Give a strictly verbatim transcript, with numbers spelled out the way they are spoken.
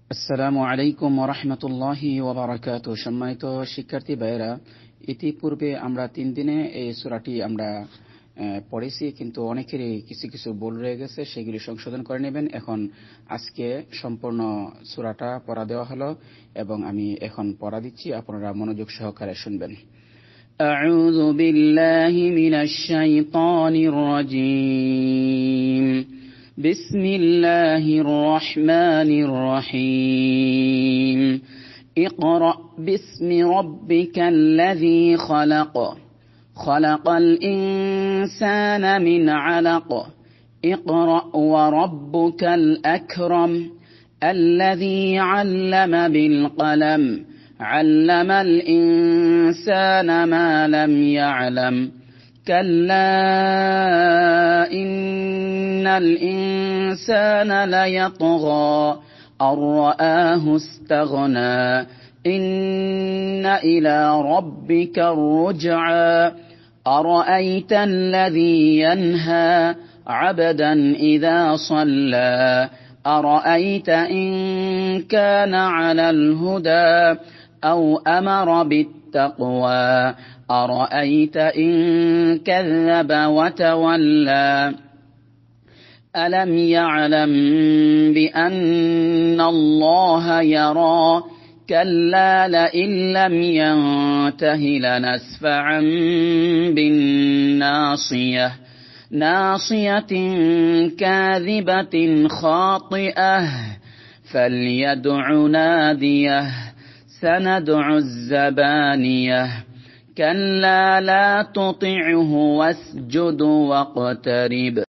আসসালামু আলাইকুম ওয়া রাহমাতুল্লাহি ওয়া বারাকাতুহু। সম্মানিত শিক্ষার্থী ভাইয়েরা, ইতিপূর্বে আমরা তিন দিনে এই সূরাটি আমরা পড়েছি, কিন্তু অনেকেরই কিছু কিছু ভুল রয়ে গেছে, সেগুলি সংশোধন করে নেবেন। এখন আজকে সম্পূর্ণ সূরাটা পড়া দেওয়া হলো এবং আমি এখন পড়া দিচ্ছি, আপনারা মনোযোগ সহকারে শুনবেন। আউযু বিল্লাহি মিনাশ শাইতানির রাজীম। بسم الله الرحمن الرحيم اقرأ باسم ربك الذي خلق خلق الإنسان من علق اقرأ وربك الأكرم الذي علم بالقلم علم الإنسان ما لم يعلم كلا إن الإنسان ليطغى أن رآه استغنى إن إلى ربك الرجعى أرأيت الذي ينهى عبدا إذا صلى أرأيت إن كان على الهدى أو أمر بالتقوى أرأيت إن كذب وتولى ألم يعلم بأن الله يرى كلا لئن لم ينته لنسفعا بالناصية ناصية كاذبة خاطئة فليدع ناديه سندع الزبانية كلا لا تطعه واسجد واقترب